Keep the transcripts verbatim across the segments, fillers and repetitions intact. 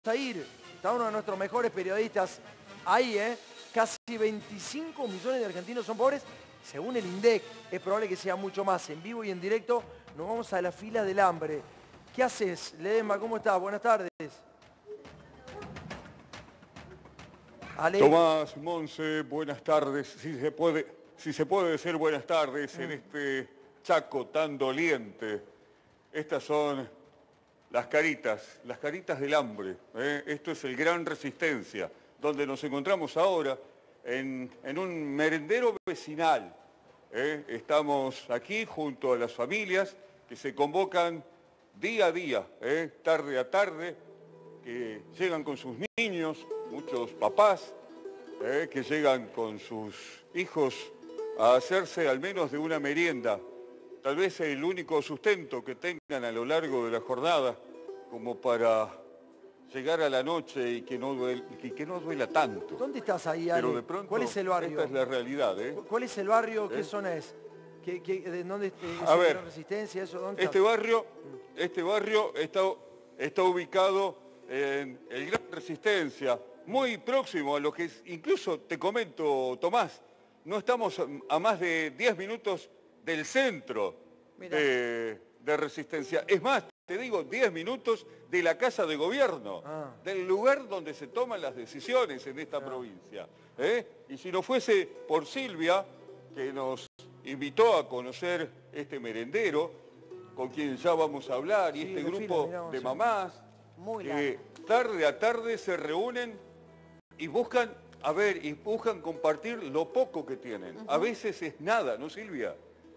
a ir. Está uno de nuestros mejores periodistas ahí, ¿eh? Casi veinticinco millones de argentinos son pobres. Según el INDEC, es probable que sea mucho más. En vivo y en directo nos vamos a la fila del hambre. ¿Qué haces, Ledesma? ¿Cómo estás? Buenas tardes. Ale. Tomás, Monse, buenas tardes. Si se puede, si se puede decir buenas tardes mm. en este Chaco tan doliente. Estas son las caritas, las caritas del hambre. ¿eh? Esto es el Gran Resistencia, donde nos encontramos ahora en, en un merendero vecinal. ¿eh? Estamos aquí junto a las familias que se convocan día a día, ¿eh? tarde a tarde, que llegan con sus niños, muchos papás, ¿eh? que llegan con sus hijos a hacerse al menos de una merienda, tal vez el único sustento que tengan a lo largo de la jornada, como para llegar a la noche y que no duela, y que no duela tanto. ¿Dónde estás ahí, Ale? Pero de pronto, ¿cuál es el barrio? Esta es la realidad, ¿eh? ¿Cuál es el barrio? ¿Qué ¿Eh? zona es? ¿Qué, qué, de dónde es a ver, la Resistencia? Eso, ¿dónde este barrio, este barrio está, está ubicado en el Gran Resistencia, muy próximo a lo que es, incluso te comento, Tomás, no estamos a más de diez minutos del centro de, de Resistencia. Es más, te digo, diez minutos de la Casa de Gobierno, ah. del lugar donde se toman las decisiones en esta ah. provincia. ¿eh? Y si no fuese por Silvia, que nos invitó a conocer este merendero, con quien ya vamos a hablar, y sí, este grupo fila, de mamás, Muy que tarde a tarde se reúnen y buscan, a ver, y buscan compartir lo poco que tienen. Uh-huh. A veces es nada, ¿no, Silvia?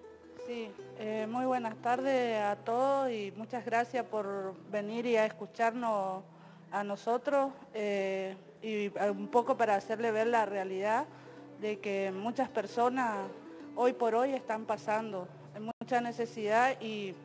Sí, eh, muy buenas tardes a todos y muchas gracias por venir y a escucharnos a nosotros eh, y un poco para hacerle ver la realidad de que muchas personas hoy por hoy están pasando en mucha necesidad y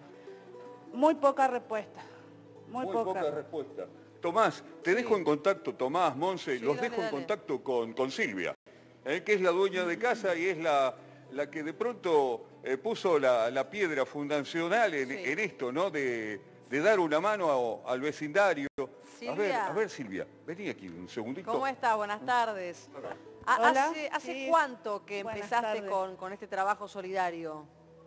muy poca respuesta. Muy, muy poca. poca respuesta. Tomás, te sí. dejo en contacto, Tomás, Monse, sí, los dale, dejo dale. en contacto con, con Silvia, eh, que es la dueña de casa y es la, la que de pronto eh, puso la, la piedra fundacional en, sí. en esto, ¿no? De, de dar una mano a, al vecindario. Silvia. A ver, a ver, Silvia, vení aquí un segundito. ¿Cómo estás? Buenas tardes. Hola. ¿Hace, hace sí. cuánto que Buenas empezaste con, con este trabajo solidario?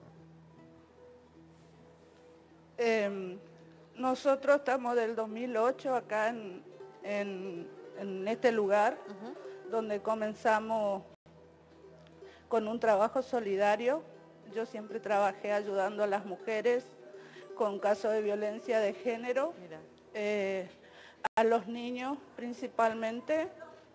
Eh, nosotros estamos del dos mil ocho acá en, en, en este lugar, uh-huh. donde comenzamos con un trabajo solidario. Yo siempre trabajé ayudando a las mujeres con casos de violencia de género, eh, a los niños principalmente.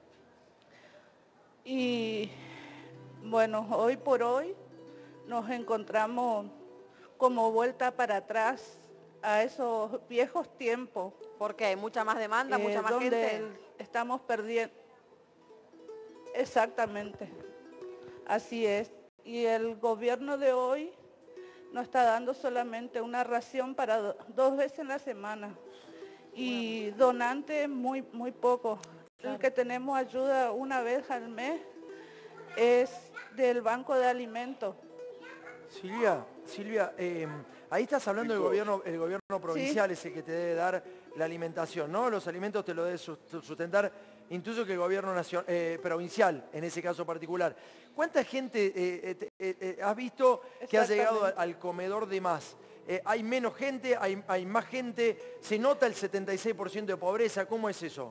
Y bueno, hoy por hoy nos encontramos como vuelta para atrás a esos viejos tiempos. ¿Por qué? ¿Hay mucha más demanda, eh, mucha más donde gente? Estamos perdiendo. Exactamente, así es. Y el gobierno de hoy nos está dando solamente una ración para do, dos veces en la semana. Y bueno. donantes muy, muy poco. Claro. El que tenemos ayuda una vez al mes es del Banco de Alimentos. Silvia, Silvia, eh, ahí estás hablando del gobierno, el gobierno provincial, ¿sí? ese que te debe dar la alimentación, ¿no? Los alimentos te lo debe sustentar, intuyo que el gobierno nacional, eh, provincial, en ese caso particular. ¿Cuánta gente eh, eh, eh, has visto que ha llegado al, al comedor de más? Eh, ¿Hay menos gente? Hay, ¿Hay más gente? ¿Se nota el setenta y seis por ciento de pobreza? ¿Cómo es eso?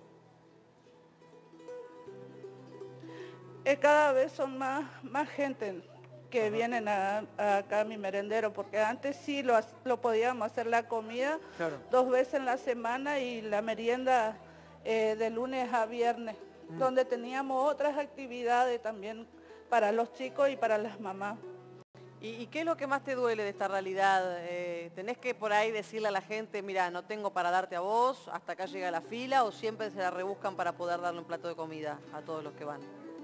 Eh, cada vez son más, más gente que Ajá. vienen a, a acá a mi merendero, porque antes sí lo, lo podíamos hacer la comida claro. dos veces en la semana y la merienda eh, de lunes a viernes, mm. donde teníamos otras actividades también para los chicos y para las mamás. ¿Y, y qué es lo que más te duele de esta realidad? Eh, ¿Tenés que por ahí decirle a la gente, mira, no tengo para darte a vos, hasta acá llega la fila, o siempre se la rebuscan para poder darle un plato de comida a todos los que van?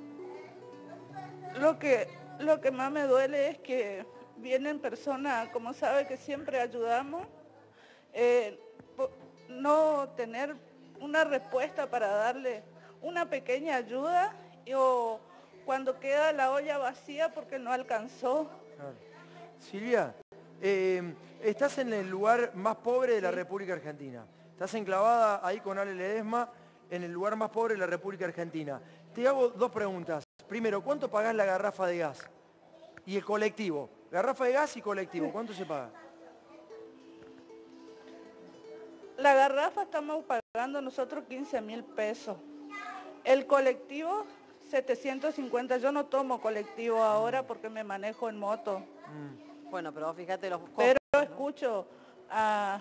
Lo que, lo que más me duele es que vienen personas, como sabe que siempre ayudamos, eh, no tener una respuesta para darle una pequeña ayuda o cuando queda la olla vacía porque no alcanzó. Claro. Silvia, eh, estás en el lugar más pobre de la sí. República Argentina. Estás enclavada ahí con Ale Ledesma en el lugar más pobre de la República Argentina. Te hago dos preguntas. Primero, ¿cuánto pagás la garrafa de gas? Y el colectivo. Garrafa de gas y colectivo, ¿cuánto se paga? La garrafa estamos pagando nosotros quince mil pesos. El colectivo, setecientos cincuenta. Yo no tomo colectivo ahora porque me manejo en moto. Mm. Bueno, pero fíjate los costos. Pero ¿no? escucho a...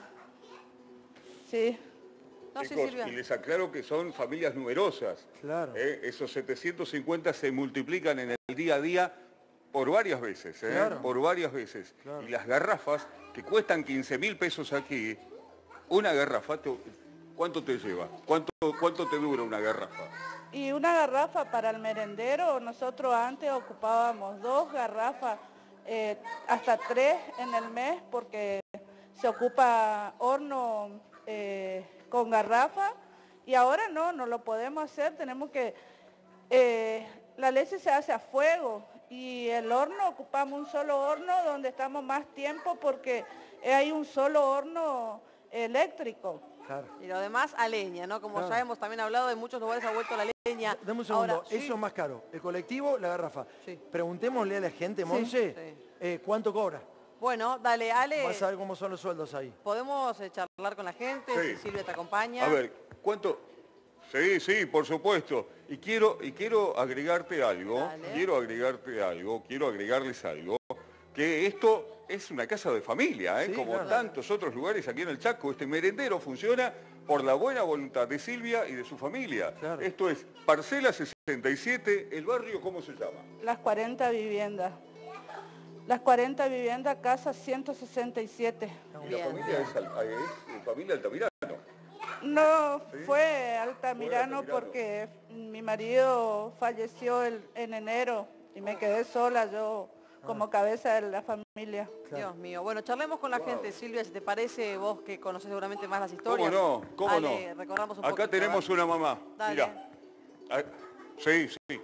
Sí. No, sí, Chicos, Silvia. y les aclaro que son familias numerosas. Claro. ¿eh? Esos setecientos cincuenta se multiplican en el día a día por varias veces, ¿eh? Claro. Por varias veces. Claro. Y las garrafas, que cuestan quince mil pesos aquí, una garrafa, te- ¿cuánto te lleva? ¿Cuánto, ¿Cuánto te dura una garrafa? Y una garrafa para el merendero, nosotros antes ocupábamos dos garrafas, eh, hasta tres en el mes, porque se ocupa horno eh, con garrafa, y ahora no, no lo podemos hacer, tenemos que... Eh, la leche se hace a fuego, y el horno, ocupamos un solo horno donde estamos más tiempo, porque hay un solo horno eléctrico. Claro. Y lo demás a leña, ¿no? Como Claro. ya hemos también hablado, en muchos lugares ha vuelto la leña. Dame un segundo, Ahora, sí. eso es más caro. El colectivo, la garrafa. Sí. Preguntémosle a la gente, Monse, Sí. eh, ¿cuánto cobra? Bueno, dale, Ale, Vas a ver cómo son los sueldos ahí. podemos eh, charlar con la gente, Sí. si Silvia te acompaña. A ver, ¿cuánto? Sí, sí, por supuesto. Y quiero, y quiero agregarte algo, Dale. quiero agregarte algo, quiero agregarles algo, que esto es una casa de familia, ¿eh? Sí, Como claro. tantos otros lugares aquí en el Chaco. Este merendero funciona por la buena voluntad de Silvia y de su familia. Claro. Esto es Parcela sesenta y siete, el barrio, ¿cómo se llama? Las cuarenta viviendas. Las cuarenta viviendas, casa ciento sesenta y siete. Y la Bien, familia es, Al- es familia Altamirano. No, Sí. fue Altamirano Altamirano. porque mi marido falleció el- en enero y me quedé sola yo como cabeza de la familia. Dios mío. Bueno, charlemos con la gente, Silvia, si te parece, vos que conocés seguramente más las ¿Cómo historias. no? ¿Cómo Ale, no? recorramos un Acá poquito, tenemos ¿verdad? una mamá. Dale. Mirá. Ah, sí, sí.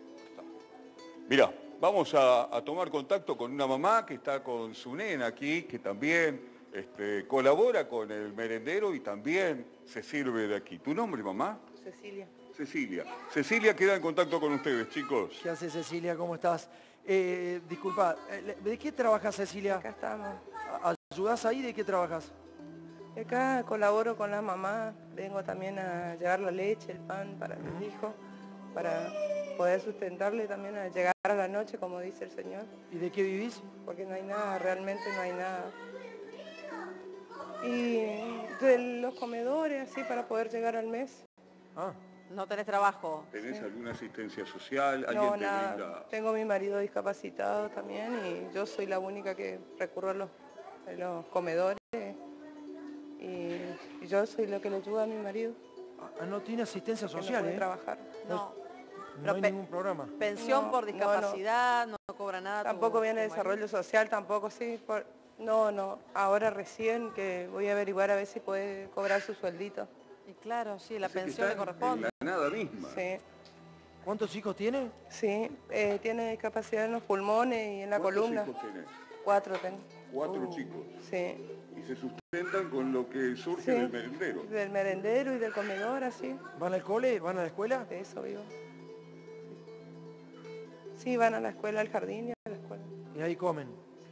Mirá, vamos a, a tomar contacto con una mamá que está con su nena aquí, que también este, colabora con el merendero y también se sirve de aquí. ¿Tu nombre, mamá? Cecilia. Cecilia. Cecilia queda en contacto con ustedes, chicos. ¿Qué hace Cecilia? ¿Cómo estás? Eh, disculpa, eh, ¿de qué trabajas, Cecilia? Acá estamos. ¿A- ¿Ayudás ahí? ¿De qué trabajas? Acá colaboro con la mamá, vengo también a llevar la leche, el pan para mis hijos, para poder sustentarle también a llegar a la noche, como dice el Señor, ¿Y de qué vivís? porque no hay nada, realmente no hay nada. Y de los comedores, así, para poder llegar al mes. Ah, No tenés trabajo. ¿Tenés alguna asistencia social? ¿Alguien No, te nada. brinda? Tengo a mi marido discapacitado también y yo soy la única que recurro a los, a los comedores. Y, y yo soy lo que le ayuda a mi marido, ah, no tiene asistencia que no social, puede ¿eh? trabajar. No. No Pero hay pe- ningún programa. Pensión No, por no, no. discapacidad, no, cobra nada. tu- Tampoco viene tu marido. desarrollo social, tampoco, sí. por- no, no, ahora recién que voy a averiguar a ver si puede cobrar su sueldito. Y claro, sí, la Así que pensión le está corresponde. En la nada misma. Sí, ¿Cuántos hijos tiene? sí, eh, tiene discapacidad en los pulmones y en la ¿Cuántos columna. hijos tenés? Cuatro tengo. Cuatro chicos. Sí, Y se sustentan con lo que surge sí. del merendero. Del merendero y del comedor, así. ¿Van al cole? ¿Van a la escuela? De eso vivo. Sí, van a la escuela, al jardín y a la escuela. Y ahí comen.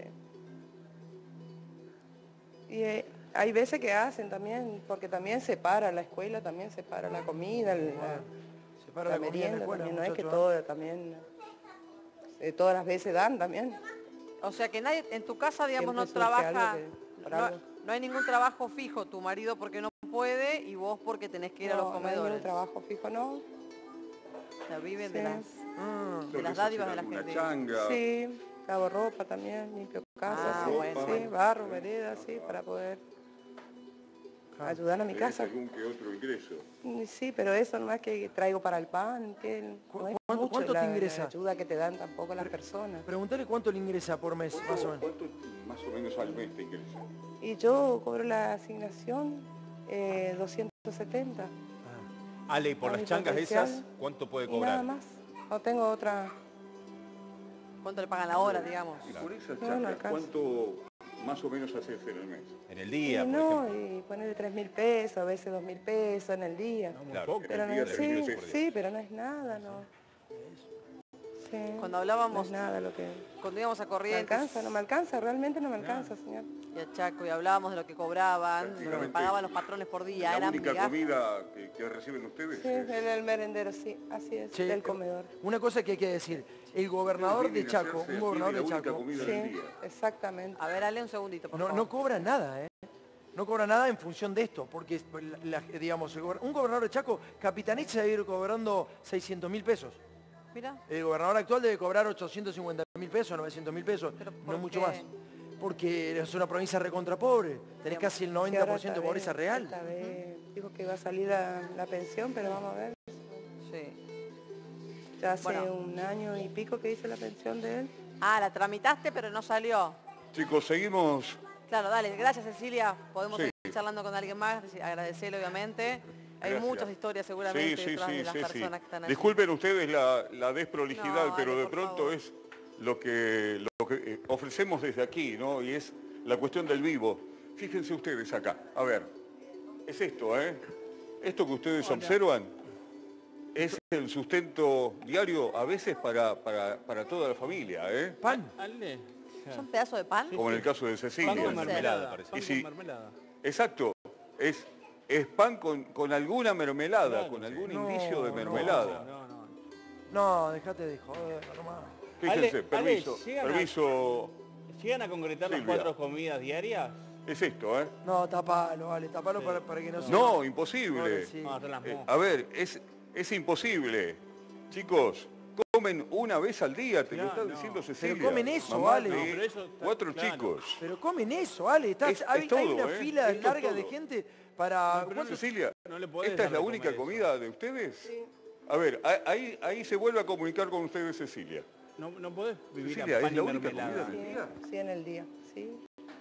Sí. Y eh, hay veces que hacen también, porque también separa la escuela, también separa la comida, la, Se para la la, comida en la merienda, escuela, también, no es que muchacho, todo también, eh, todas las veces dan también. O sea que nadie, en tu casa, digamos, no Siempre surge trabaja, algo que- para no, algo. no hay ningún trabajo fijo, tu marido porque no puede y vos porque tenés que ir a los No, no hay comedores. ningún trabajo fijo, ¿no? O sea, viven de Sí. las... Ah, de las dádivas de la gente. Una changa. Sí, lavo ropa también, limpio casa, Ah, sí, bueno, sí, bueno. barro, vereda, sí, para poder ayudar a mi ¿Tenés casa. algún que otro ingreso? Y sí, pero eso no es que traigo para el pan, que ¿Cu- no es cuánto- mucho cuánto te la, ingresa? la ayuda que te dan tampoco las personas. Preguntale cuánto le ingresa por mes, más o menos. ¿Cuánto más o menos al mes te ingresa? Y yo cobro la asignación eh, doscientos setenta. Ah, Ale, ¿y por A las mi changas potencial. esas, cuánto puede Y nada cobrar? más. No tengo otra. ¿Cuánto le pagan la hora, digamos? Y por esas No, no changas, alcanza. ¿cuánto, más o menos haces en el mes? En el día, Y por no, ejemplo. y ponerle tres mil pesos, a veces dos mil pesos en el día. No, muy poco. Pero En el no, día, tres mil sí, pesos. sí, pero no es nada, no. Sí, Cuando no hablábamos, es nada lo que... cuando íbamos a Me Corrientes alcanza, no me alcanza, realmente no me alcanza, señor. y a Chaco y hablábamos de lo que cobraban, de lo que Prácticamente pagaban los patrones por día, La eran única migajas. comida que, que reciben ustedes Sí, es... el, el merendero, sí, así es, Che, del comedor. Una cosa que hay que decir, el gobernador de Vienen a Chaco, hacerse un aquí gobernador la de única Chaco, comida Sí, del día. exactamente. A ver, dale un segundito, por no, favor. no cobra nada, ¿eh? No cobra nada en función de esto, porque, la- la- digamos, el gober- un gobernador de Chaco, Capitanich se debe ir cobrando seiscientos mil pesos. Mira, El gobernador actual debe cobrar ochocientos cincuenta mil pesos, novecientos mil pesos, Pero no ¿por mucho qué? más. Porque es una provincia recontra pobre, tenés casi el Sí, noventa ahora por ciento de esta pobreza vez- real. esta vez dijo que iba a salir la, la pensión, pero vamos a ver. sí. Ya hace Bueno. un año y pico que hice la pensión de él. Ah, la tramitaste, pero no salió. Chicos, seguimos... Claro, dale, gracias Cecilia. Podemos Sí. seguir charlando con alguien más, agradecerle obviamente. Hay Gracias. muchas historias seguramente Sí, sí, detrás sí, de las sí, sí. personas que están allí. Disculpen ustedes la, la desprolijidad, No, pero Ale, de por pronto favor. es lo que, lo que eh, ofrecemos desde aquí, ¿no? Y es la cuestión del vivo. Fíjense ustedes acá. A ver, es esto, ¿eh? Esto que ustedes observan es el sustento diario a veces para, para, para toda la familia, ¿eh? Pan. Ale, ¿Son pedazos de pan? Como en el caso de Cecilia. pan con ¿Cómo mermelada, será? parece. Y Pan si- con mermelada. Exacto. Es, es pan con, con alguna mermelada, Claro, con sí. algún No, indicio de no, mermelada. No, no. No, dejate de joder, nomás. Fíjense, Ale, permiso, Ale, llegan a- permiso. ¿Llegan a concretar las Silvia. cuatro comidas diarias? Es esto, ¿eh? No, tapalo, vale, tapalo para, para que no se... No, imposible. Ahora sí. No, son las Eh, moscas. a ver, es, es imposible. Chicos, comen una vez al día, te lo Claro, está no. diciendo Cecilia. Pero comen eso, Mamá Ale. de No, pero eso está cuatro claro. chicos. Pero comen eso, Ale. Estás- Es- es hay, hay todo, una ¿eh? fila Esto es larga de todo. gente para... pero ¿cuántos- Cecilia, No le podés ¿esta es dar la de única comer eso. comida de ustedes? A ver, a- ahí, ahí se vuelve a comunicar con ustedes, Cecilia. No, no podés vivir Cecilia, a pan ¿es la y única mermelada. comida? Sí, Mentira. sí, en el día, sí.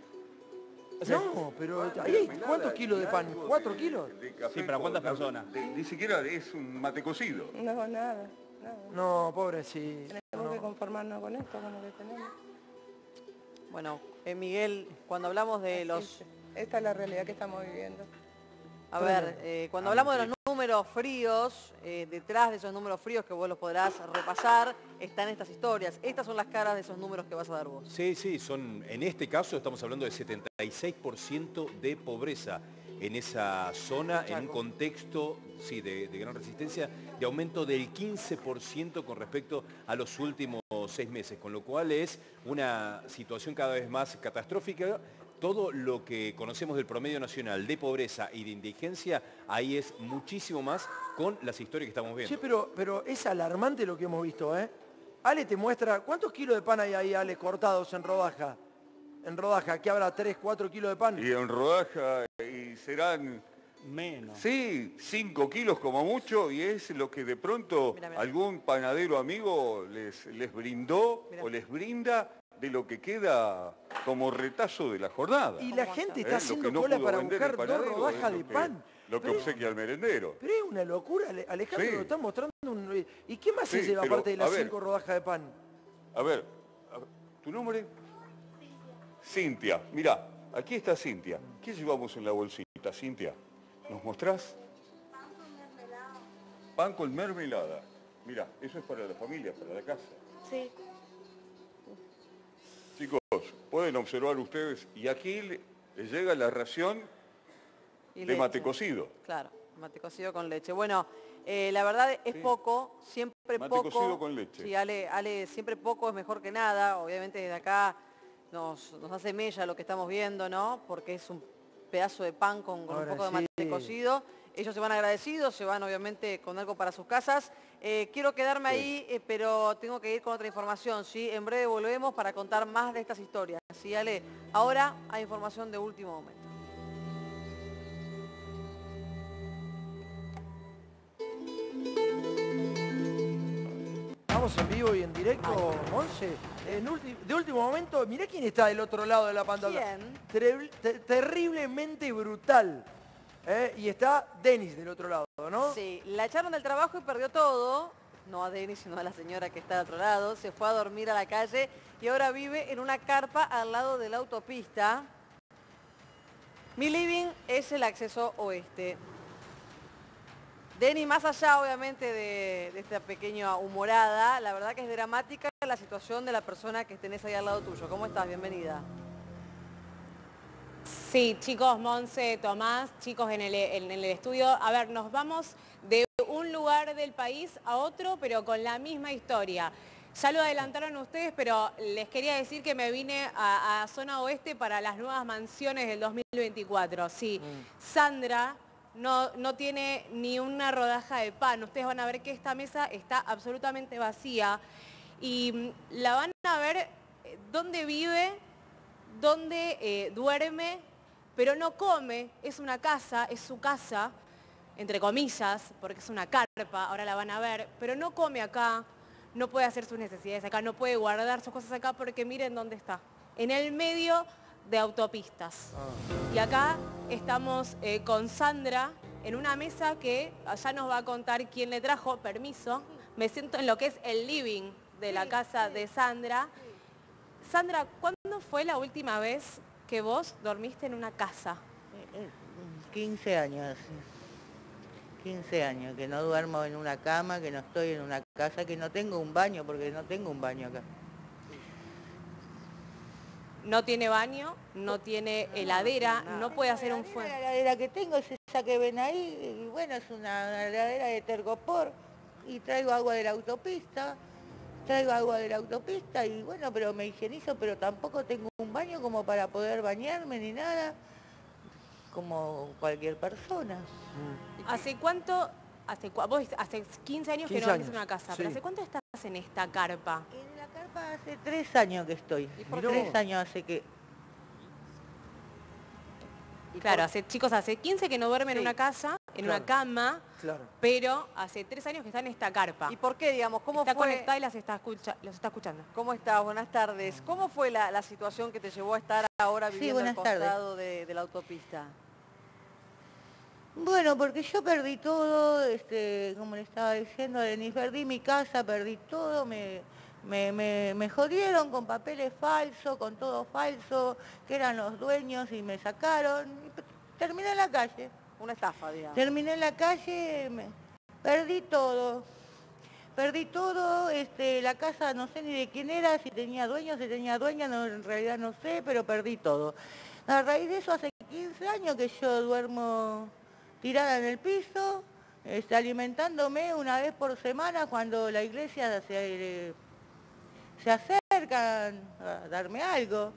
No, pero ahí hay ¿cuántos kilos de pan? ¿Cuatro kilos? De café Sí, ¿para con- cuántas personas? de- ni siquiera es un mate cocido. No, nada, nada. No, pobre, sí. Tenemos que conformarnos con esto, con lo que tenemos. Bueno, eh, Miguel, cuando hablamos de los... Sí, esta es la realidad que estamos viviendo. A ver, eh, cuando hablamos de los números fríos, eh, detrás de esos números fríos que vos los podrás repasar, están estas historias. Estas son las caras de esos números que vas a dar vos. Sí, sí, son, en este caso estamos hablando de setenta y seis por ciento de pobreza en esa zona, en un contexto sí, de, de gran resistencia, de aumento del quince por ciento con respecto a los últimos seis meses, con lo cual es una situación cada vez más catastrófica. Todo lo que conocemos del promedio nacional de pobreza y de indigencia, ahí es muchísimo más con las historias que estamos viendo. Che, pero, pero es alarmante lo que hemos visto, ¿eh? Ale te muestra, ¿cuántos kilos de pan hay ahí, Ale, cortados en rodaja? En rodaja, ¿qué habrá? ¿tres, cuatro kilos de pan? Y en rodaja, y serán, Menos. sí, cinco kilos como mucho, y es lo que de pronto Mira, mira. algún panadero amigo les, les brindó Mira. o les brinda de lo que queda como retazo de la jornada. Y la ¿Cómo gente ¿Eh? está Lo haciendo que no cola pudo para vender buscar el dos panadero es rodajas lo de que- pan. Lo que Pero- obsequia al merendero. Pero es una locura, Ale- Alejandro, Sí. lo está mostrando. Un... ¿Y qué más se Sí, lleva pero, aparte de a las ver. cinco rodajas de pan? A ver, a ver, ¿tu nombre? Cintia. Mirá, aquí está Cintia. ¿Qué llevamos en la bolsita, Cintia? ¿Nos mostrás? Pan con mermelada. Mirá, eso es para la familia, para la casa. Sí. Chicos, pueden observar ustedes, y aquí le, les llega la ración Y de leche. mate cocido. Claro, mate cocido con leche. Bueno, eh, la verdad es poco, siempre Mate poco. cocido con leche. Sí, Ale, Ale, siempre poco es mejor que nada. Obviamente desde acá nos, nos hace mella lo que estamos viendo, ¿no? Porque es un pedazo de pan con, con un Ahora poco de sí. mate cocido. Ellos se van agradecidos, se van obviamente con algo para sus casas. Eh, quiero quedarme ahí, eh, pero tengo que ir con otra información, ¿sí? En breve volvemos para contar más de estas historias. ¿Sí, Ale? Ahora hay información de último momento. Estamos en vivo y en directo, Monse. En ulti- de último momento, mirá quién está del otro lado de la pantalla. ¿Quién? Terri- te- terriblemente brutal. ¿eh? Y está Denis del otro lado, ¿no? Sí, la echaron del trabajo y perdió todo. no a Denis, sino a la señora que está al otro lado, se fue a dormir a la calle y ahora vive en una carpa al lado de la autopista. Mi living es el acceso oeste. Denis, más allá obviamente de, de esta pequeña humorada, la verdad que es dramática la situación de la persona que tenés ahí al lado tuyo. ¿Cómo estás? Bienvenida. Sí, chicos, Monse, Tomás, chicos en el, en el estudio. A ver, nos vamos de un lugar del país a otro, pero con la misma historia. Ya lo adelantaron ustedes, pero les quería decir que me vine a, a zona oeste para las nuevas mansiones del dos mil veinticuatro. Sí, mm. Sandra no, no tiene ni una rodaja de pan. Ustedes van a ver que esta mesa está absolutamente vacía y la van a ver dónde vive, dónde eh, duerme, pero no come. Es una casa, es su casa, entre comillas, porque es una carpa, ahora la van a ver, pero no come acá. No puede hacer sus necesidades acá, no puede guardar sus cosas acá porque miren dónde está. En el medio de autopistas. Ah. Y acá estamos eh, con Sandra en una mesa que allá nos va a contar quién le trajo. Permiso. Me siento en lo que es el living de la casa de Sandra. Sandra, ¿cuándo fue la última vez que vos dormiste en una casa? quince años. quince años, que no duermo en una cama, que no estoy en una casa, que no tengo un baño, porque no tengo un baño acá. No tiene baño, no tiene heladera, no, no puede hacer un fuego. La heladera que tengo es esa que ven ahí, y bueno, es una, una heladera de tergopor, y traigo agua de la autopista, traigo agua de la autopista, y bueno, pero me higienizo, pero tampoco tengo un baño como para poder bañarme ni nada, como cualquier persona. ¿Hace cuánto, hace, vos hace quince años que no dormís en una casa, sí. Pero ¿hace cuánto estás en esta carpa? En la carpa hace tres años que estoy. ¿Y por tres años hace que... Y claro, hace, chicos, hace quince que no duermen sí. en una casa, en claro. una cama, claro. pero hace tres años que está en esta carpa. ¿Y por qué, digamos, cómo está fue? Está conectada y las está escucha, los está escuchando. ¿Cómo estás? Buenas tardes. ¿Cómo fue la, la situación que te llevó a estar ahora viviendo sí, al costado de, de la autopista? Bueno, porque yo perdí todo, este, como le estaba diciendo a Denis, perdí mi casa, perdí todo, me, me, me, me jodieron con papeles falsos, con todo falso, que eran los dueños y me sacaron. Y terminé en la calle. Una estafa, digamos. Terminé en la calle, me, perdí todo. Perdí todo, este, la casa no sé ni de quién era, si tenía dueño, si tenía dueña, no, en realidad no sé, pero perdí todo. A raíz de eso hace quince años que yo duermo tirada en el piso, este, alimentándome una vez por semana cuando la iglesia se, se acercan a darme algo.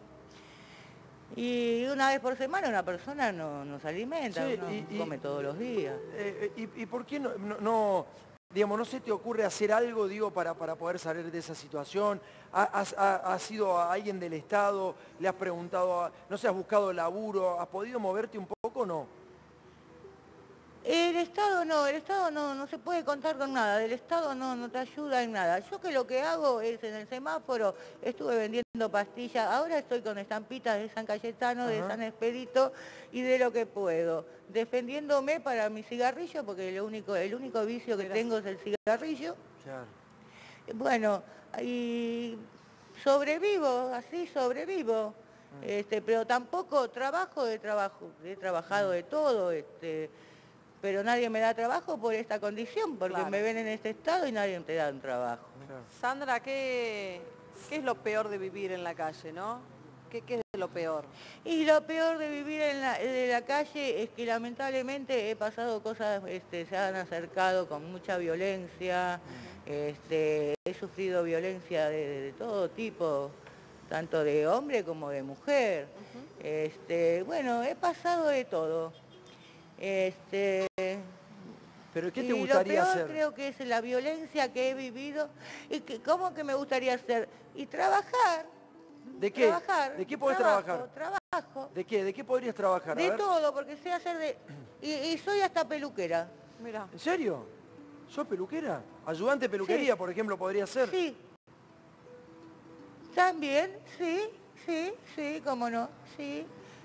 Y una vez por semana una persona no, no se alimenta, sí, uno y, come y, todos los días. Eh, y, ¿Y por qué no, no, no, digamos, no se te ocurre hacer algo, digo, para, para poder salir de esa situación? ¿Has, has ido a alguien del Estado? ¿Le has preguntado, a, no sé, has buscado laburo? ¿Has podido moverte un poco o no? El Estado no, el Estado no, no se puede contar con nada, del Estado no, no te ayuda en nada. Yo que lo que hago es en el semáforo, estuve vendiendo pastillas, ahora estoy con estampitas de San Cayetano, ajá, de San Expedito y de lo que puedo, defendiéndome para mi cigarrillo, porque lo único, el único vicio que tengo es el cigarrillo. Claro. Bueno, y sobrevivo, así sobrevivo, este, pero tampoco trabajo de trabajo, he trabajado de todo, este, pero nadie me da trabajo por esta condición, porque claro, me ven en este estado y nadie te da un trabajo. Claro. Sandra, ¿qué, ¿qué es lo peor de vivir en la calle, no? ¿Qué, qué es lo peor? Y lo peor de vivir en la, de la calle es que lamentablemente he pasado cosas, este, se han acercado con mucha violencia, uh-huh, este, he sufrido violencia de, de, de todo tipo, tanto de hombre como de mujer. Uh-huh. este, bueno, he pasado de todo. Este, ¿Pero qué te gustaría hacer? Lo peor hacer? Creo que es la violencia que he vivido. Y que, ¿cómo que me gustaría hacer? Y trabajar. ¿De qué? Trabajar, ¿De qué podés trabajo, trabajar? Trabajo. ¿De qué? ¿De qué podrías trabajar? De todo, porque sé hacer de... Y, y soy hasta peluquera. Mirá. ¿En serio? ¿Sos peluquera? ¿Ayudante de peluquería, sí, por ejemplo, podría ser? Sí. También, sí, sí, sí, cómo no, sí.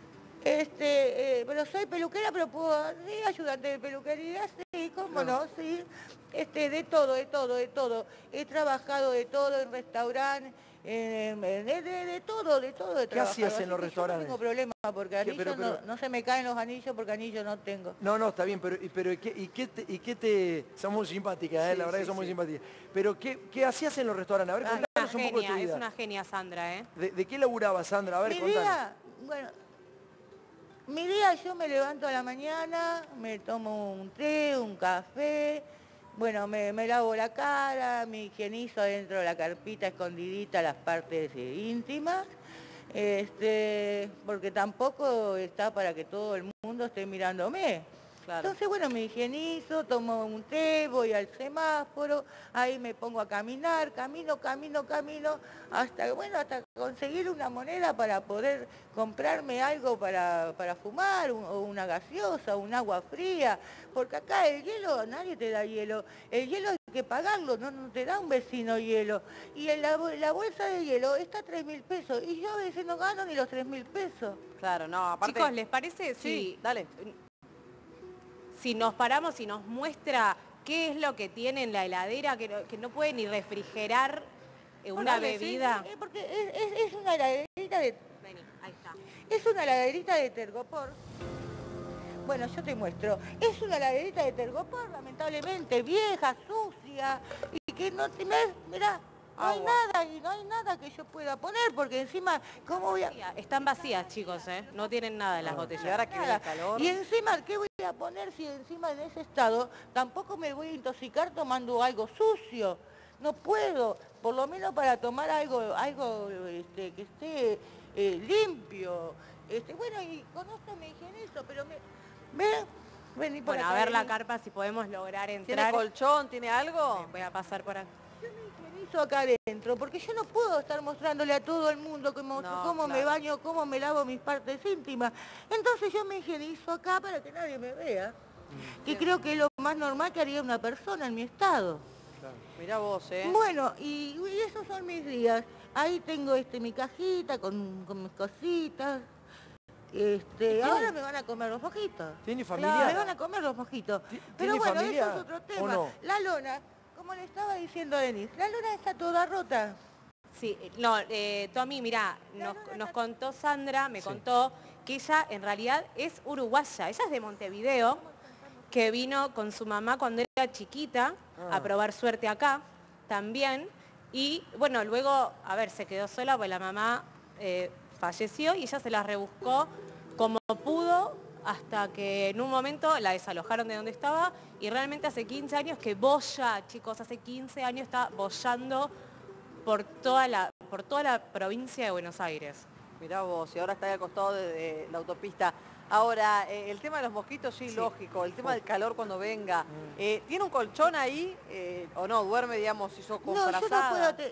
Este, eh, pero soy peluquera, pero puedo, sí, ayudante de peluquería, sí, cómo no, sí. Este, de todo, de todo, de todo. He trabajado de todo en restaurantes, en, en- de, de- de todo, de todo he ¿Qué trabajado. hacías en Así los que restaurantes? Yo no tengo problema porque ¿Qué? anillos Pero- pero- no, no se me caen los anillos porque anillos no tengo. No, no, está bien, pero, y- pero ¿y qué, y qué te, y qué te- Son muy simpáticas, ¿eh? Sí, La verdad sí, que son muy sí. simpáticas. Pero ¿qué, qué hacías en los restaurantes? A ver, Es una contanos un poco de tu genia, es vida. una genia Sandra, ¿eh? ¿De, de qué laburabas, Sandra? A ver, Mi contanos. día, bueno, mi día yo me levanto a la mañana, me tomo un té, un café, bueno, me, me lavo la cara, me higienizo dentro de la carpita escondidita las partes eh, íntimas, este, porque tampoco está para que todo el mundo esté mirándome. Claro. Entonces, bueno, me higienizo, tomo un té, voy al semáforo, ahí me pongo a caminar, camino, camino, camino, hasta, bueno, hasta conseguir una moneda para poder comprarme algo para, para fumar, un- o una gaseosa, un agua fría, porque acá el hielo, nadie te da hielo, el hielo hay que pagarlo, no, no te da un vecino hielo, y en la, bol- la bolsa de hielo está tres mil pesos, y yo a veces no gano ni los tres mil pesos. Claro, no, aparte... Chicos, ¿les parece Sí, si, dale. si nos paramos y nos muestra qué es lo que tiene en la heladera, que no, que no puede ni refrigerar eh, una Porque, sí, bebida? eh, porque es, es- es una heladerita de... Vení, ahí está. Es una heladerita de tergopor. Bueno, yo te muestro. Es una heladerita de tergopor, lamentablemente, vieja, sucia, y que no te... Mirá, no hay Agua. nada, y no hay nada que yo pueda poner, porque encima, ¿cómo voy a...? Están vacías, chicos, ¿eh? No tienen nada en las botellas. Y ahora que viene Nada. el calor... Y encima, ¿qué voy a poner si encima en ese estado tampoco me voy a intoxicar tomando algo sucio? No puedo, por lo menos para tomar algo, algo este, que esté eh, limpio. Este, bueno, y con esto me higienizo, pero me... ¿Ven? Vení por Bueno, a acá, ver la vení. carpa si podemos lograr ¿Tiene entrar. colchón? ¿Tiene algo? Voy a pasar por acá. Yo me higienizo acá adentro, porque yo no puedo estar mostrándole a todo el mundo cómo, No, cómo me claro. baño, cómo me lavo mis partes íntimas. Entonces yo me higienizo acá para que nadie me vea. Que creo que es lo más normal que haría una persona en mi estado. Mirá vos, ¿eh? Bueno, y, y esos son mis días. Ahí tengo este mi cajita con, con mis cositas. Este, ahora me van a comer los mojitos. ¿Tiene Claro, familia? me van a comer los mojitos. ¿Ti- Pero tiene bueno, familia eso es otro o tema. no? La lona, como le estaba diciendo a Denis, la lona está toda rota. Sí, eh, no, eh, Tommy, mirá, nos, nos contó Sandra, me contó que ella en realidad es uruguaya, ella es de Montevideo, que vino con su mamá cuando era chiquita Ah. a probar suerte acá también, y bueno, luego, a ver, se quedó sola, pues la mamá eh, falleció y ella se la rebuscó como pudo hasta que en un momento la desalojaron de donde estaba y realmente hace quince años que boya, chicos, hace quince años está boyando por toda la, por toda la provincia de Buenos Aires. Mirá vos, y ahora está ahí al costado de, de la autopista. Ahora, eh, el tema de los mosquitos, sí, Sí. lógico. El tema del calor cuando venga. Eh, ¿Tiene un colchón ahí eh, o no? ¿Duerme, digamos, si sos No, yo no frazada? puedo... te-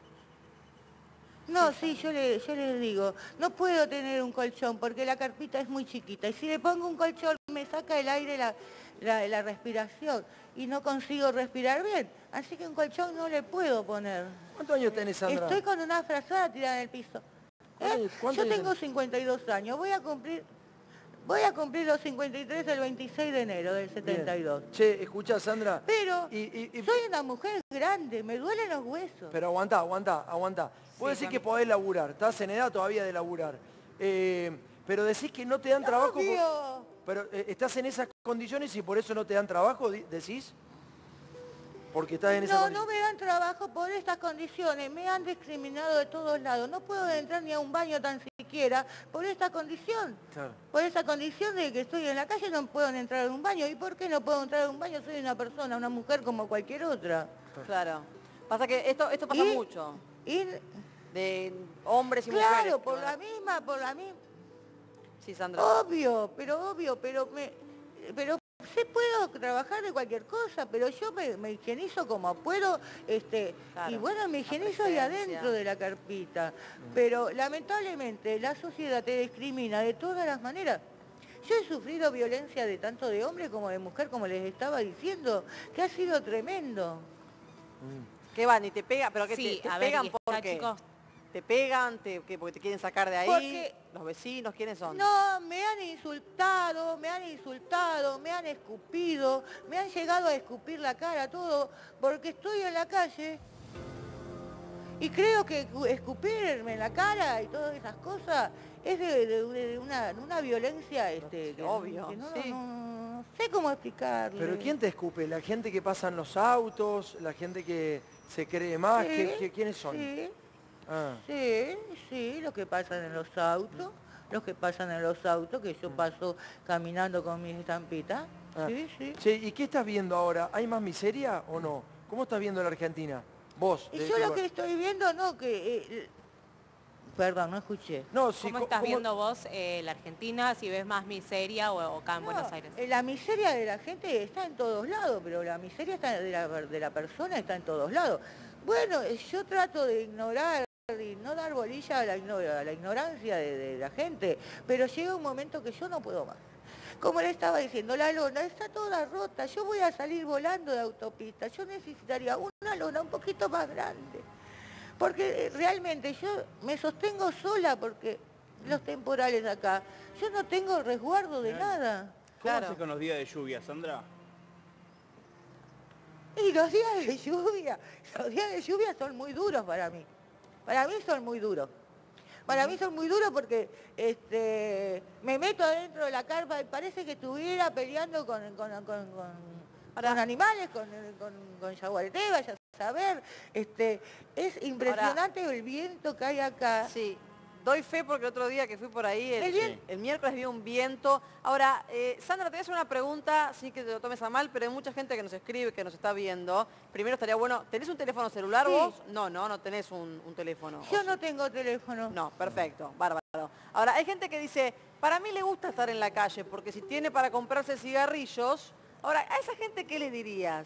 No, sí, yo le, yo les digo, no puedo tener un colchón porque la carpita es muy chiquita y si le pongo un colchón me saca el aire la, la, la respiración y no consigo respirar bien. Así que un colchón no le puedo poner. ¿Cuántos años tenés, Sandra? Estoy con una frazada tirada en el piso. ¿Cuántos ¿Eh? años- cuántos Yo años tengo tenés? cincuenta y dos años, voy a cumplir... Voy a cumplir los cincuenta y tres el veintiséis de enero del setenta y dos. Bien. Che, escuchá, Sandra. Pero Y- y- y- soy una mujer grande, me duelen los huesos. Pero aguantá, aguantá, aguantá. Vos decís que podés laburar, estás en edad todavía de laburar. Eh, pero decís que no te dan trabajo. por- Obvio. Pero eh, estás en esas condiciones y por eso no te dan trabajo, di- decís. Porque estás en esa No, condición. no me dan trabajo por estas condiciones, me han discriminado de todos lados. No puedo entrar ni a un baño tan siquiera por esta condición. Claro. Por esa condición de que estoy en la calle no puedo entrar a un baño. ¿Y por qué no puedo entrar a un baño? Soy una persona, una mujer como cualquier otra. Claro. Pasa que esto, esto pasa Y- mucho. Y, De hombres y mujeres. claro, que por van la a- misma, por la misma. Sí, Sandra. Obvio, pero obvio, pero me... Pero sí puedo trabajar de cualquier cosa, pero yo me, me higienizo como puedo, este, Claro, y bueno, me la higienizo ahí presencia. adentro de la carpita. Pero lamentablemente la sociedad te discrimina de todas las maneras. Yo he sufrido violencia de tanto de hombre como de mujer, como les estaba diciendo, que ha sido tremendo. ¿Qué van? ¿Y te pegan? ¿Pero que Sí, te, te a ver, pegan y está, por qué? chicos. ¿Te pegan? Te, que porque te quieren sacar de ahí? Porque- ¿Los ¿Los vecinos? ¿Quiénes son? No, me han insultado, me han insultado, me han escupido, me han llegado a escupir la cara, todo, porque estoy en la calle. Y creo que escupirme en la cara y todas esas cosas es de, de- de una, una violencia este, que, Obvio, que no, sí. no- no sé cómo explicarle. ¿Pero quién te escupe? ¿La gente que pasa en los autos? ¿La gente que se cree más? Sí, ¿Qué- qué- ¿Quiénes son? Sí, Ah. sí, sí, los que pasan en los autos, los que pasan en los autos, que yo paso caminando con mis estampitas. Ah. Sí, sí. Che, ¿y qué estás viendo ahora? ¿Hay más miseria o no? ¿Cómo estás viendo la Argentina? Vos. Y de yo este lo lugar. que estoy viendo, no, que... eh, perdón, no escuché. No, sí, ¿Cómo co- estás ¿cómo- viendo vos eh, la Argentina? Si ves más miseria o, o acá en No, Buenos Aires. eh, La miseria de la gente está en todos lados, pero la miseria está de, la, de la persona está en todos lados. Bueno, eh, yo trato de ignorar y no dar bolilla a la, igno- a la ignorancia de, de la gente, pero llega un momento que yo no puedo más. Como le estaba diciendo, la lona está toda rota, yo voy a salir volando de autopista, yo necesitaría una lona un poquito más grande. Porque eh, realmente yo me sostengo sola porque los temporales acá, yo no tengo resguardo de nada. ¿Cómo Claro. haces con los días de lluvia, Sandra? Y los días de lluvia, los días de lluvia son muy duros para mí. Para mí son muy duros. Para mí son muy duros porque este, me meto adentro de la carpa y parece que estuviera peleando con, con, con, con- con animales, con, con, con yaguareté, vaya a saber. Este, es impresionante el viento que hay acá. Sí, doy fe porque el otro día que fui por ahí, el, ¿El viento? el miércoles vi un viento. Ahora, eh, Sandra, te voy a hacer una pregunta, sí que te lo tomes a mal, pero hay mucha gente que nos escribe, que nos está viendo. Primero estaría bueno, ¿tenés un teléfono celular Sí. vos? No, no, no tenés un, un teléfono. Yo ¿o sí? no tengo teléfono. No, perfecto, bárbaro. Ahora, hay gente que dice, para mí le gusta estar en la calle, porque si tiene para comprarse cigarrillos, ahora, ¿a esa gente qué le dirías?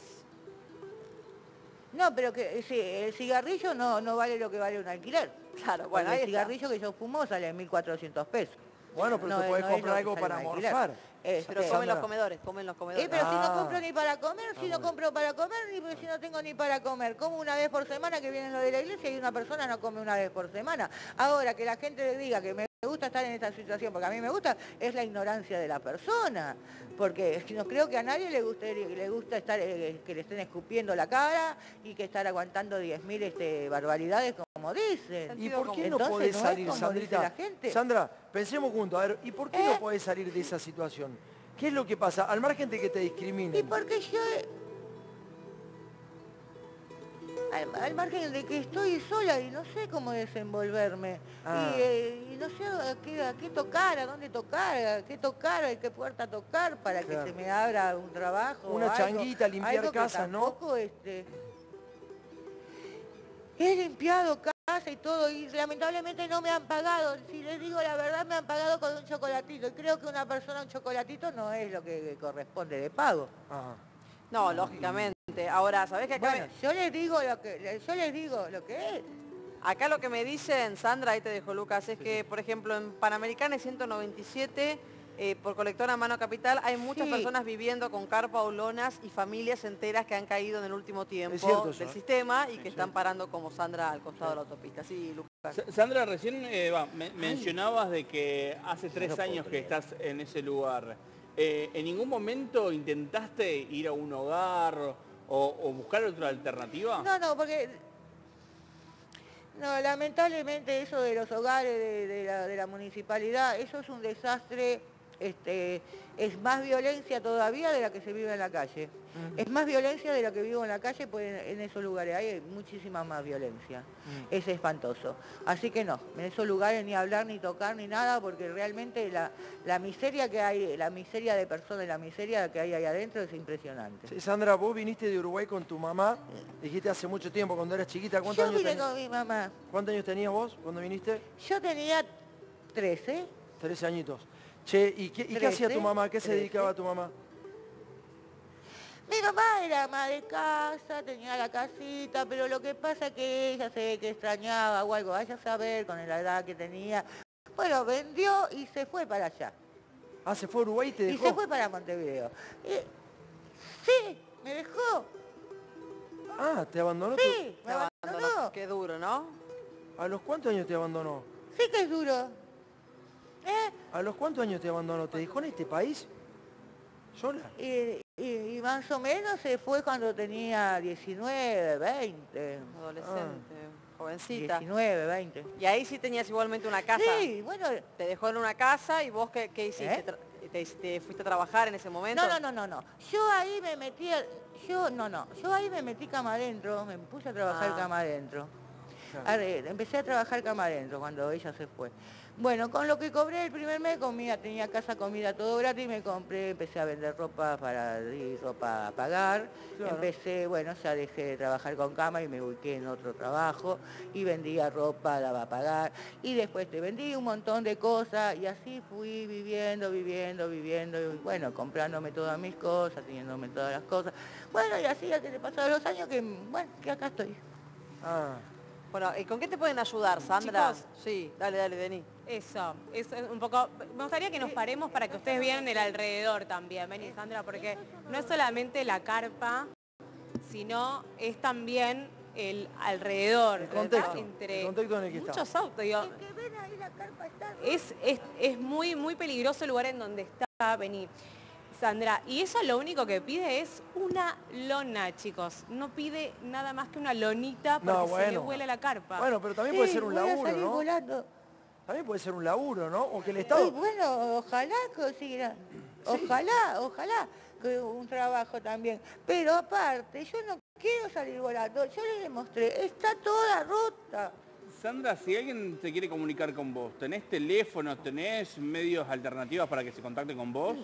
No, pero que sí, el cigarrillo no, no vale lo que vale un alquiler. Claro, bueno, Bueno, ahí el está. cigarrillo que yo fumo sale mil cuatrocientos pesos. Bueno, pero No te es- podés no es comprar lo que algo sale para un alquiler. almorzar. Este, Pero comen Sandra. los comedores, comen los Eh, comedores. pero si Ah. no compro ni para comer, si no compro para comer, ni pues, si no tengo ni para comer. Como una vez por semana que vienen lo de la iglesia y una persona no come una vez por semana. Ahora, que la gente le diga que me gusta estar en esta situación, porque a mí me gusta, es la ignorancia de la persona. Porque no creo que a nadie le guste, le gusta estar, eh, que le estén escupiendo la cara y que estar aguantando diez mil este, barbaridades como dicen. ¿Y por qué no Entonces, podés no es salir, como Sandrita? dice la gente. Sandra, pensemos juntos, a ver, ¿y por qué ¿Eh? no podés salir de esa situación? ¿Qué es lo que pasa? Al margen de que te discriminen. Y porque yo, al, al margen de que estoy sola y no sé cómo desenvolverme, Ah. y, eh, y no sé a qué, a qué tocar, a dónde tocar, a qué tocar, a qué puerta tocar para Claro. que se me abra un trabajo. Una o algo, changuita, limpiar algo que casas, ¿no? tampoco, este, he limpiado casa y todo y lamentablemente no me han pagado. Si les digo la verdad, me han pagado con un chocolatito. Y creo que una persona un chocolatito no es lo que corresponde de pago. Ajá. No, lógicamente. Ahora, ¿sabés que acá, Bueno, me- yo les digo lo que yo les digo lo que es. acá lo que me dicen, Sandra, ahí te dejo Lucas, es que, por ejemplo, en Panamericana ciento noventa y siete, eh, por colectora Mano Capital, hay muchas Sí. personas viviendo con carpa o lonas y familias enteras que han caído en el último tiempo cierto eso, del ¿eh? sistema y que están parando como Sandra al costado de la autopista. Sí, Lucas. Sa- Sandra, recién eh, va, me- mencionabas de que hace tres lo puedo años que creer. estás en ese lugar. Eh, ¿En ningún momento intentaste ir a un hogar o, o buscar otra alternativa? No, no, porque no, lamentablemente eso de los hogares de, de la, de la municipalidad, eso es un desastre, este, es más violencia todavía de la que se vive en la calle. Es más violencia de la que vivo en la calle, pues en, en esos lugares hay muchísima más violencia. Es espantoso. Así que no, en esos lugares ni hablar, ni tocar, ni nada, porque realmente la, la miseria que hay, la miseria de personas, la miseria que hay ahí adentro es impresionante. Sí, Sandra, vos viniste de Uruguay con tu mamá, dijiste hace mucho tiempo, cuando eras chiquita. ¿Cuántos Yo años, vine tenías? con mi mamá. ¿Cuántos años tenías vos cuando viniste? Yo tenía trece. Trece añitos. Che, ¿y qué, y qué hacía tu Trece, mamá? ¿Qué se trece. dedicaba tu mamá? Mi mamá era ama de casa, tenía la casita, pero lo que pasa es que ella se ve que extrañaba o algo, vaya a saber con la edad que tenía. Bueno, vendió y se fue para allá. Ah, se fue a Uruguay y te Y dejó. se fue para Montevideo. Y- sí, me dejó. Ah, te abandonó. tu- Sí, me Te abandonó. abandonó. Qué duro, ¿no? ¿A los cuántos años te abandonó? Sí que es duro. ¿Eh? ¿A los cuántos años te abandonó? ¿Te dejó en este país? ¿Sola? Y, y- y más o menos se fue cuando tenía diecinueve, veinte. Adolescente, jovencita. diecinueve, veinte. Y ahí sí tenías igualmente una casa. Sí, bueno. Te dejó en una casa y vos qué, qué hiciste? ¿Eh? Tra- ¿Te, te fuiste a trabajar en ese momento? No, no, no, no, no. Yo ahí me metí, a- yo, no, no, yo ahí me metí cama adentro, me puse a trabajar Ah. cama adentro. Claro. Arre- Empecé a trabajar cama adentro cuando ella se fue. Bueno, con lo que cobré el primer mes, comía, tenía casa, comida, todo gratis, me compré, empecé a vender ropa para ir ropa a pagar. Claro. Empecé, bueno, ya dejé de trabajar con cama y me ubiqué en otro trabajo y vendía ropa, daba a pagar. Y después te vendí un montón de cosas y así fui viviendo, viviendo, viviendo, y bueno, comprándome todas mis cosas, teniéndome todas las cosas. Bueno, y así ya que te pasaron los años que, bueno, que acá estoy. Ah, Bueno, ¿y con qué te pueden ayudar, Sandra? Chicos. Sí, dale, dale, Denis. Eso, eso es un poco... Me gustaría que nos paremos para que ustedes vean el alrededor también, vení Sandra, porque no es solamente la carpa, sino es también el alrededor. el contexto, Entre el contexto en el que está. muchos autos, digo, Que ven ahí la carpa está. es, es, es muy, muy peligroso el lugar en donde está, vení. Sandra, y ella lo único que pide es una lona, chicos. No pide nada más que una lonita porque No, se le bueno. huele la carpa. Bueno, pero también Sí, puede ser un voy a laburo, salir ¿no? volando. También puede ser un laburo, ¿no? O que el Ay, Estado... bueno, ojalá consiguiera, ojalá, ojalá que un trabajo también. Pero aparte, yo no quiero salir volando, yo le demostré, está toda rota. Sandra, si alguien se quiere comunicar con vos, ¿tenés teléfono, tenés medios alternativos para que se contacte con vos?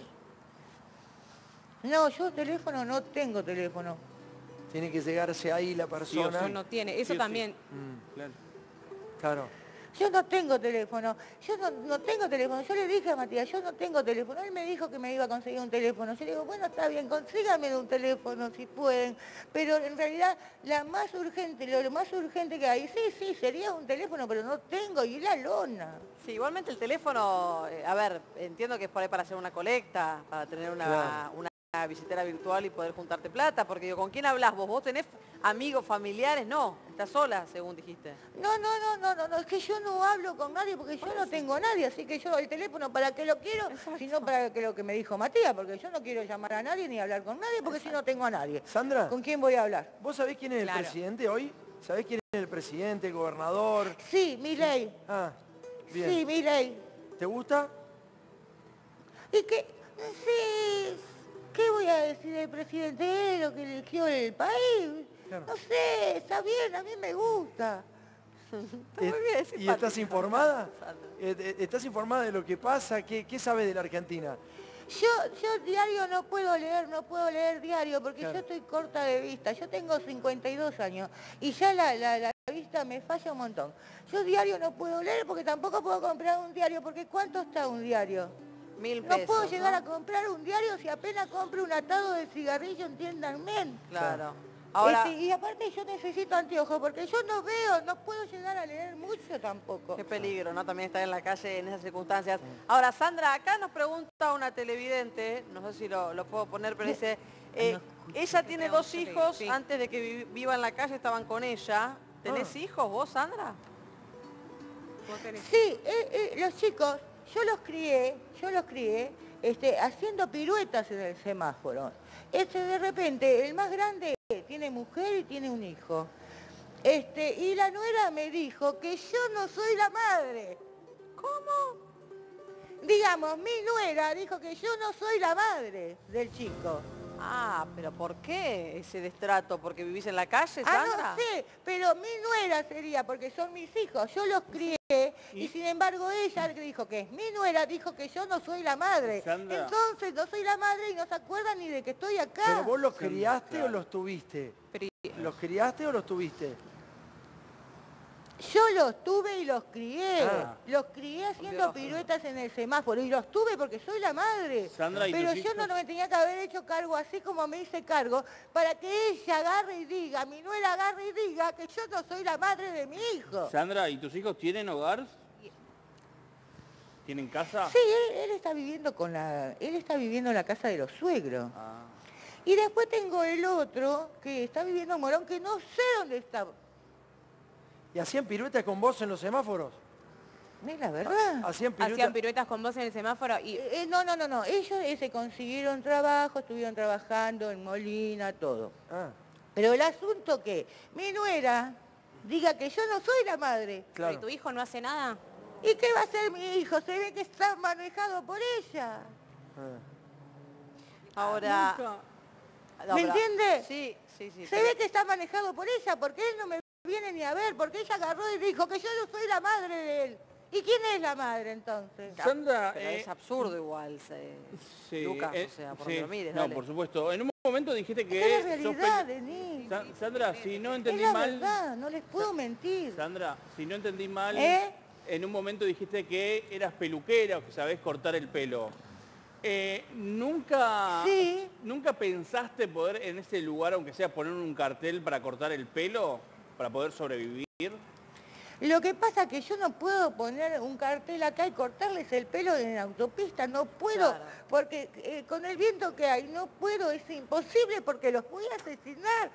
No, yo teléfono no tengo teléfono. Tiene que llegarse ahí la persona. No, no tiene. Eso Sí o sí. también. Mm, Claro. claro. Yo no tengo teléfono, yo no, no tengo teléfono. Yo le dije a Matías, yo no tengo teléfono. Él me dijo que me iba a conseguir un teléfono. Yo le digo, bueno, está bien, consíganme un teléfono si pueden. Pero en realidad, la más urgente, lo, lo más urgente que hay, sí, sí, sería un teléfono, pero no tengo, y la lona. Sí, igualmente el teléfono, eh, a ver, entiendo que es por ahí para hacer una colecta, para tener una, Claro. una billetera virtual y poder juntarte plata, porque digo, ¿con quién hablas vos? ¿Vos tenés amigos, familiares? No, estás sola, según dijiste. No, no, no, no, no, no, es que yo no hablo con nadie porque yo no tengo a nadie, así que yo el teléfono para qué lo quiero, sino para que lo que me dijo Matías, porque yo no quiero llamar a nadie ni hablar con nadie porque si no tengo a nadie. Sandra, ¿Con quién voy a hablar? ¿vos sabés quién es Claro. el presidente hoy? ¿Sabés quién es el presidente, el gobernador? Sí, Milei. Ah, bien. Sí, Milei. ¿Te gusta? Y que, sí, ¿qué voy a decir del presidente? Es lo que eligió el país. Claro. No sé, está bien, a mí me gusta. Está muy bien, es Eh, ¿Y simpática, estás informada? Sandra. Eh, eh, ¿Estás informada de lo que pasa? ¿Qué, qué sabes de la Argentina? Yo, yo diario no puedo leer, no puedo leer diario porque Claro. yo estoy corta de vista. Yo tengo cincuenta y dos años y ya la, la, la vista me falla un montón. Yo diario no puedo leer porque tampoco puedo comprar un diario porque ¿cuánto está un diario? Mil No pesos, puedo llegar ¿no? a comprar un diario si apenas compro un atado de cigarrillo, entiéndanme. Claro. Ahora, Este, y aparte yo necesito anteojos porque yo no veo, no puedo llegar a leer mucho tampoco. qué peligro, ¿no? También estar en la calle en esas circunstancias. Ahora, Sandra, acá nos pregunta una televidente, no sé si lo, lo puedo poner, pero dice, eh, ella tiene dos hijos, Sí. antes de que vi- viva en la calle estaban con ella. ¿Tenés Ah. hijos vos, Sandra? Vos tenés- Sí, eh, eh, los chicos, yo los crié, yo los crié este, haciendo piruetas en el semáforo. Este, de repente, el más grande tiene mujer y tiene un hijo. Este, y la nuera me dijo que yo no soy la madre. ¿Cómo? Digamos, mi nuera dijo que yo no soy la madre del chico. Ah, pero ¿por qué ese destrato? ¿Porque vivís en la calle, Ah, Sandra? no sé, pero mi nuera sería, porque son mis hijos, yo los crié, y sin embargo ella que dijo que es mi nuera, dijo que yo no soy la madre. Sandra. Entonces no soy la madre y no se acuerdan ni de que estoy acá. ¿Pero vos los Sí, criaste claro. o los tuviste? Pero, ¿Los criaste o los tuviste? Yo los tuve y los crié, Ah. los crié haciendo piruetas en el semáforo y los tuve porque soy la madre. Sandra, ¿y Pero tus yo no hijos? me tenía que haber hecho cargo así como me hice cargo para que ella agarre y diga, mi nuera agarre y diga que yo no soy la madre de mi hijo. Sandra, ¿y tus hijos tienen hogar? ¿Tienen casa? Sí, él, él está viviendo con la, él está viviendo en la casa de los suegros. Ah. Y después tengo el otro que está viviendo en Morón, que no sé dónde está. ¿Y hacían piruetas con vos en los semáforos? Es la verdad. Hacían piruetas. Hacían piruetas con vos en el semáforo y... Eh, eh, no, no, no, no. Ellos eh, se consiguieron trabajo, estuvieron trabajando en Molina, todo. Ah, Pero el asunto que mi nuera diga que yo no soy la madre. ¿Pero claro. ¿y tu hijo no hace nada? ¿Y qué va a hacer mi hijo? Se ve que está manejado por ella. Ah. Ahora... No, ¿Me pero- entiende? Sí, sí, sí. Se pero- ve que está manejado por ella, porque él no me viene ni a ver, porque ella agarró y dijo que yo no soy la madre de él. ¿Y quién es la madre entonces? Sandra, Pero eh, es absurdo igual, se- sí, Lucas, eh, o sea, por sí, donde lo mires, no, dale. por supuesto. En un momento dijiste Es que... la sos realidad, pelu- Denis. Sa- Sandra, si no Es entendí la mal... verdad, no les puedo mentir. Sandra, si no entendí mal, ¿Eh? en un momento dijiste que eras peluquera o que sabés cortar el pelo. Eh, ¿nunca, Sí. ¿Nunca pensaste poder en ese lugar, aunque sea poner un cartel para cortar el pelo, para poder sobrevivir? Lo que pasa es que yo no puedo poner un cartel acá y cortarles el pelo en la autopista, no puedo, Claro. porque eh, con el viento que hay no puedo, es imposible porque los voy a asesinar.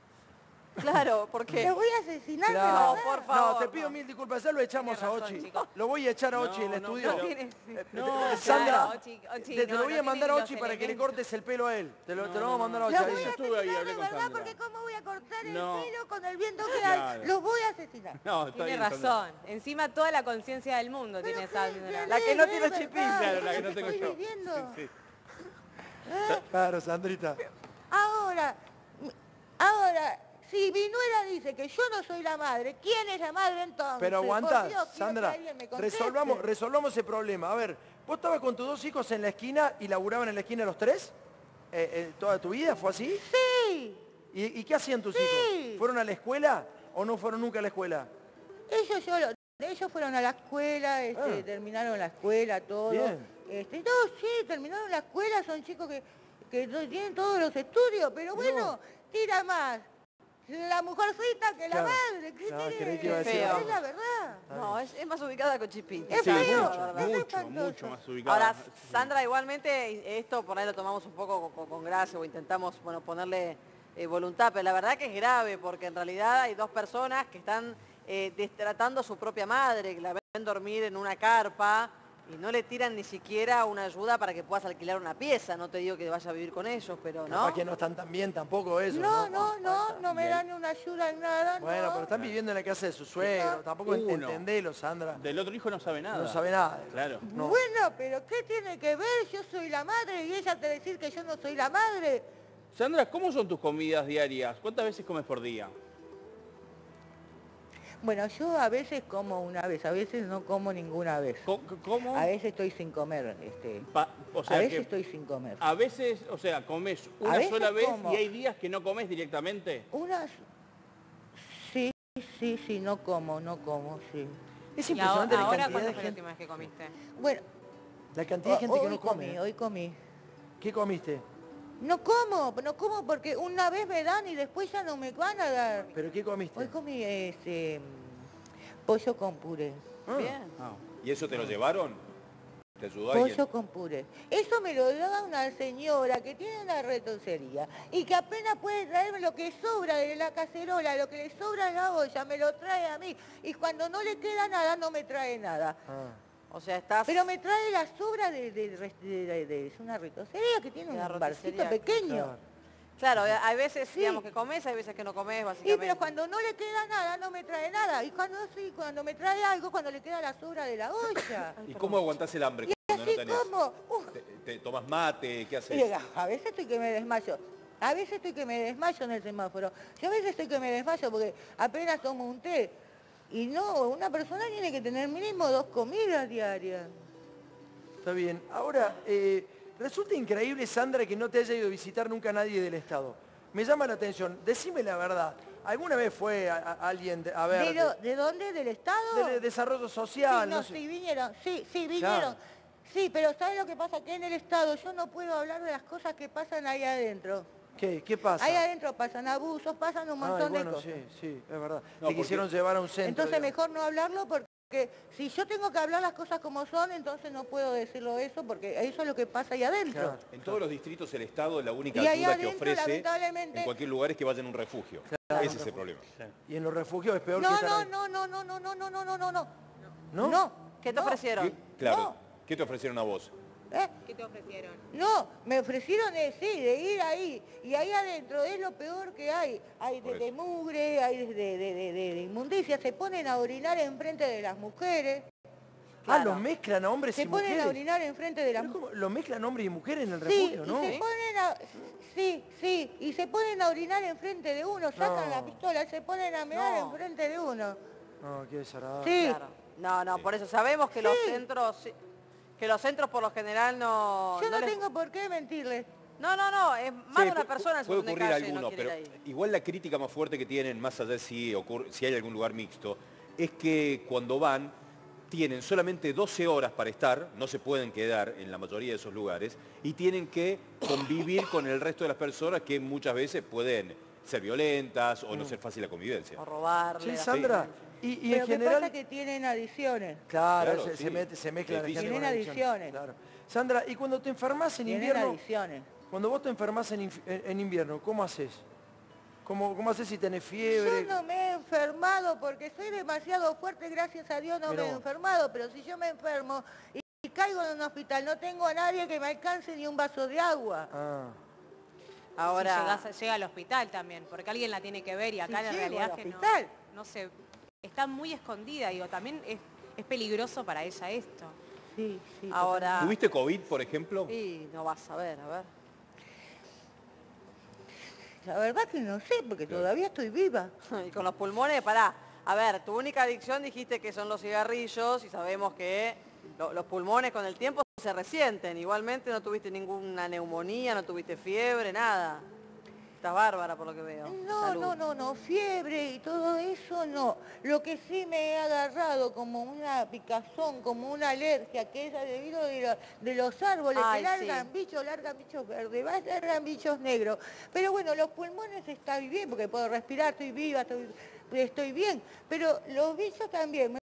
Claro, porque... Los voy a asesinar, de Claro. verdad. por favor. No, te pido mil disculpas, ya lo echamos Tiene a razón, Ochi. chicos. Lo voy a echar a No, Ochi, el no, estudio. pero- Eh, eh, No, Sandra, claro, Ochi, Ochi, te, te no, lo voy no a mandar a tiene Ochi los para que le elementos. cortes el pelo a él. Te lo, No, te lo no, vamos a mandar a no. Ochi. Los ahí. voy a estuve ahí, asesinar hablé de con verdad, Sandra. porque cómo voy a cortar No. el pelo con el viento que Claro. hay. Los voy a asesinar. No, está Tiene bien, Sandra. razón. Encima toda la conciencia del mundo Pero tiene qué Sandra. bien, La que no es tiene verdad, chipín. Claro, la que no es tengo estoy yo. viviendo. Sí, sí. Claro, Sandrita. Ahora, ahora, si mi nuera dice que yo no soy la madre, ¿quién es la madre entonces? Pero Por aguantá, Dios, quiero que Sandra, alguien me conteste. resolvamos, resolvamos ese problema. A ver, ¿vos estabas con tus dos hijos en la esquina y laburaban en la esquina los tres? Eh, eh, ¿Toda tu vida fue así? Sí, ¿Y, y qué hacían tus Sí. hijos? ¿Fueron a la escuela o no fueron nunca a la escuela? ellos, yo lo- ellos fueron a la escuela, este, Ah. terminaron la escuela, todo. Bien. Este, no, sí, terminaron la escuela, son chicos que, que no tienen todos los estudios, pero bueno, tira más la mujercita que la Claro. madre. ¿Qué No, tiene? creí que iba a decir es algo. la verdad. No, es, es más ubicada con Chipín. Es Sí, feo, mucho, es mucho, espantoso. mucho más ubicada. Ahora, Sandra, igualmente, esto por ahí lo tomamos un poco con, con gracia o intentamos, bueno, ponerle eh, voluntad, pero la verdad que es grave, porque en realidad hay dos personas que están eh, destratando a su propia madre, que la ven dormir en una carpa y no le tiran ni siquiera una ayuda para que puedas alquilar una pieza. No te digo que vaya a vivir con ellos, pero no. Capaz que no están tan bien tampoco eso, No, ¿no? no, no, no me dan ni una ayuda en nada. Bueno, no. pero están viviendo en la casa de su suegro. Tampoco ent- Uno. entendelo, Sandra. Del otro hijo no sabe nada. No sabe nada. Claro. No. Bueno, pero ¿qué tiene que ver? Yo soy la madre y ella te decir que yo no soy la madre. Sandra, ¿cómo son tus comidas diarias? ¿Cuántas veces comes por día? Bueno, yo a veces como una vez, a veces no como ninguna vez. Co- ¿Cómo? A veces estoy sin comer, este. Pa- o sea a veces que estoy sin comer. a veces, o sea, comes una veces sola vez como. y hay días que no comes directamente. Unas. Sí, sí, sí, no como, no como, sí. Es ¿Y ahora, impresionante la ahora cantidad cuándo de fue la gente, última vez que comiste? Bueno, la cantidad de gente que hoy no come. comí, ¿eh? hoy comí. ¿Qué comiste? No como, no como porque una vez me dan y después ya no me van a dar. ¿Pero qué comiste? Hoy comí este pollo con puré. Bien. Ah. ¿Y eso te lo llevaron? ¿Te ayudó alguien? Pollo con puré. Eso me lo daba una señora que tiene una retocería y que apenas puede traerme lo que sobra de la cacerola, lo que le sobra en la olla, me lo trae a mí. Y cuando no le queda nada, no me trae nada. Ah. O sea, estás... Pero me trae la sobra de, de, de- de- de- es una retocería que tiene De la un barcito roticería, pequeño. Claro. Claro, hay veces, Sí. digamos, que comes, hay veces que no comes, Sí, básicamente. pero cuando no le queda nada, no me trae nada. Y cuando sí, cuando me trae algo, cuando le queda la sobra de la olla. ¿Y cómo aguantás el hambre Y cuando no así tenés? como, uh, ¿Te, te tomas mate? ¿Qué haces? y a veces estoy que me desmayo. A veces estoy que me desmayo en el semáforo. Yo a veces estoy que me desmayo porque apenas tomo un té. Y no, una persona tiene que tener mínimo dos comidas diarias. Está bien. Ahora, eh, resulta increíble, Sandra, que no te haya ido a visitar nunca nadie del Estado. Me llama la atención. Decime la verdad. ¿Alguna vez fue a, a alguien de- a ver ¿De, lo- ¿De dónde? ¿Del Estado? de, de desarrollo Sí, social? no, no sé. sí, vinieron, sí, sí, vinieron. Claro. Sí, pero ¿sabes lo que pasa? Que en el Estado yo no puedo hablar de las cosas que pasan ahí adentro. ¿Qué? ¿Qué pasa? Ahí adentro pasan abusos, pasan un montón Ay, bueno, de cosas. sí, sí, es verdad. No, Te quisieron llevar a un centro. Entonces digamos. mejor no hablarlo porque si yo tengo que hablar las cosas como son, entonces no puedo decirlo eso porque eso es lo que pasa ahí adentro. Claro. En todos los distritos el Estado la única Y ahí ayuda que adentro, ofrece lamentablemente- en cualquier lugar es que vayan a un refugio. Claro, Ese es el problema. Y en los refugios es peor que No, estar no, ahí. no, no, no, no, no, no, no, no, no, no. ¿No? No, ¿Qué te No. ofrecieron? ¿Qué? Claro. No. ¿Qué te ofrecieron a vos? ¿Eh? ¿Qué te ofrecieron? No, me ofrecieron de, sí, de ir ahí. Y ahí adentro es lo peor que hay. Hay Por de, eso. de mugre, hay de, de, de, de- de inmundicia. Se ponen a orinar enfrente de las mujeres. Ah, Claro. lo mezclan a hombres Se y ponen mujeres. a orinar enfrente de las Pero mujeres. ¿cómo? Lo mezclan hombres y mujeres en el Sí, refugio, y ¿no? se ponen a... Sí, sí, y se ponen a orinar enfrente de uno, sacan No. la pistola, se ponen a mear No. enfrente de uno. No, qué desagradable. Sí, Claro. No, no, por eso sabemos que los Sí. centros, sí, que los centros por lo general no... yo no les- tengo por qué mentirles. No, no, no, es más Sí, de una pu- persona en puede situación de ocurrir calle alguno, no quiere pero ir ahí. igual la crítica más fuerte que tienen, más allá de si, ocurre, si hay algún lugar mixto, es que cuando van tienen solamente doce horas para estar, no se pueden quedar en la mayoría de esos lugares, y tienen que convivir con el resto de las personas que muchas veces pueden ser violentas o no ser fácil la convivencia. O robarle. Sí, la- Sandra. Y, y Pero en ¿qué general... pasa? Que tienen adiciones. Claro, Claro, se, sí. se mete- se mezclan la gente Difícil. con Tienen adicciones. adiciones. Claro. Sandra, y cuando te enfermas en Tienen invierno, adiciones. cuando vos te enfermas en, inf- en- en invierno, ¿cómo haces? ¿Cómo, ¿Cómo haces si tenés Yo fiebre? no me he enfermado porque soy demasiado fuerte, gracias a Dios no Pero- me he enfermado, pero si yo me enfermo y, y caigo en un hospital, no tengo a nadie que me alcance ni un vaso de agua. Ah, Ahora, Si llegás- llega al hospital también, porque alguien la tiene que ver y acá Si la llego realidad al es que no, hospital. no se... Está muy escondida, digo, también es, es peligroso para ella esto. Sí, sí. ahora... ¿Tuviste COVID, por ejemplo? Y no vas a ver, a ver. La verdad que no sé, porque todavía estoy viva. Y con los pulmones, pará. A ver, tu única adicción dijiste que son los cigarrillos y sabemos que lo- los pulmones con el tiempo se resienten. Igualmente no tuviste ninguna neumonía, no tuviste fiebre, nada. Estás bárbara por lo que veo. No, Salud. no, no, no, fiebre y todo eso no. Lo que sí me he agarrado como una picazón, como una alergia, que es debido de, lo- de los árboles Ay, que largan sí. bichos, largan bichos verdes, va- largan bichos negros. Pero bueno, los pulmones están bien porque puedo respirar, estoy viva, estoy, estoy bien. Pero los bichos también.